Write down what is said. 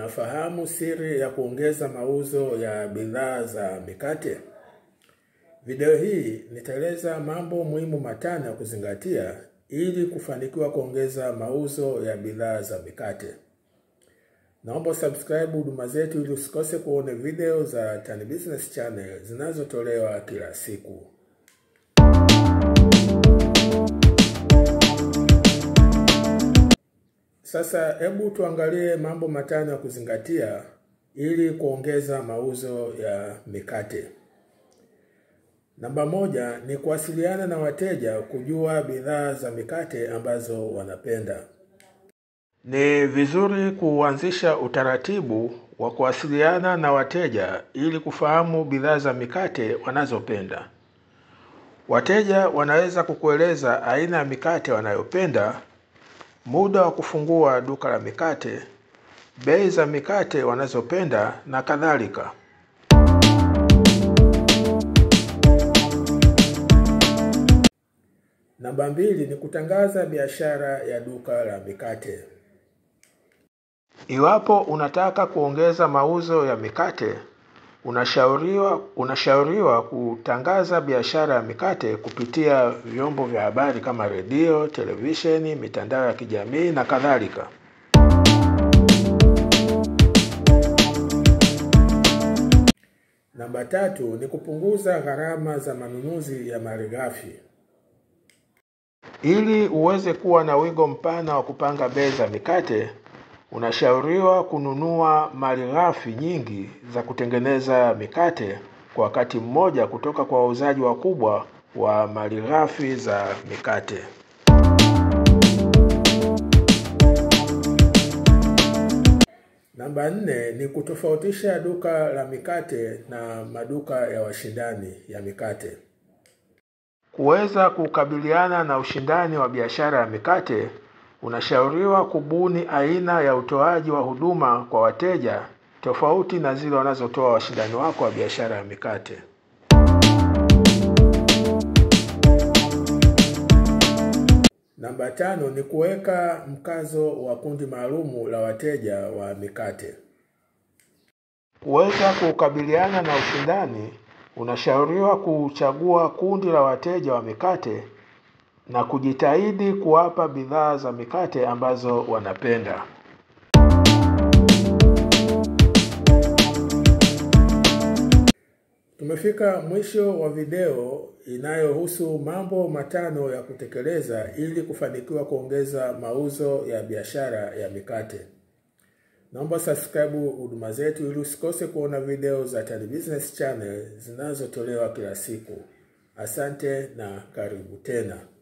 Unafahamu siri ya kuongeza mauzo ya bidhaa za mikate? Video hii nitaeleza mambo muhimu matano ya kuzingatia ili kufanikiwa kuongeza mauzo ya bidhaa za mikate. Naomba subscribe huduma zetu ili usikose kuona video za Tan Business Channel zinazotolewa kila siku. Sasa hebu tuangalie mambo matano ya kuzingatia ili kuongeza mauzo ya mikate. Namba 1 ni kuwasiliana na wateja kujua bidhaa za mikate ambazo wanapenda. Ni vizuri kuanzisha utaratibu wa kuwasiliana na wateja ili kufahamu bidhaa za mikate wanazopenda. Wateja wanaweza kukueleza aina ya mikate wanayopenda, muda wa kufungua duka la mikate, bei za mikate wanazopenda na kadhalika. Namba 2 ni kutangaza biashara ya duka la mikate. Iwapo unataka kuongeza mauzo ya mikate, unashauriwa kutangaza biashara ya mikate kupitia vyombo vya habari kama redio, televisheni, mitandao ya kijamii na kadhalika. Namba 3 ni kupunguza gharama za manunuzi ya malighafi. Ili uweze kuwa na wigo mpana wa kupanga bei za mikate, unashauriwa kununua malighafi nyingi za kutengeneza mikate kwa wakati mmoja kutoka kwa wauzaji wakubwa wa malighafi za mikate. Namba 4 ni kutofautisha duka la mikate na maduka ya washindani ya mikate. Kuweza kukabiliana na ushindani wa biashara ya mikate, unashauriwa kubuni aina ya utoaji wa huduma kwa wateja tofauti na zile wanazotoa washindani wako wa biashara ya mikate. Namba 5 ni kuweka mkazo wa kundi maalumu la wateja wa mikate. Kuweza kukabiliana na ushindani, unashauriwa kuchagua kundi la wateja wa mikate na kujitahidi kuwapa bidhaa za mikate ambazo wanapenda. Tumefika mwisho wa video inayohusu mambo matano ya kutekeleza ili kufanikiwa kuongeza mauzo ya biashara ya mikate. Naomba subscribe huduma zetu ili usikose kuona video za Tan Business Channel zinazotolewa kila siku. Asante na karibu tena.